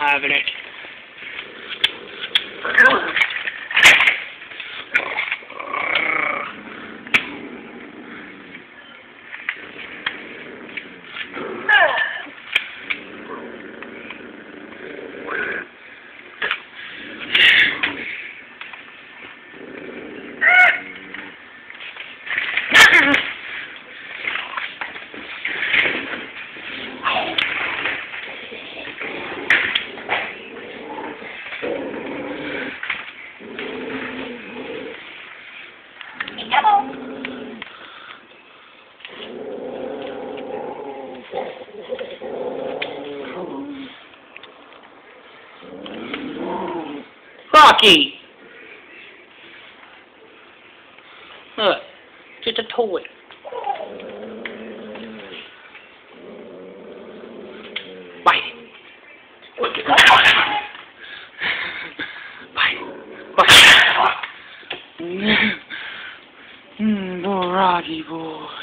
having it. Rocky! Look, just a toy. Bite. Bite. Poor Rocky boy.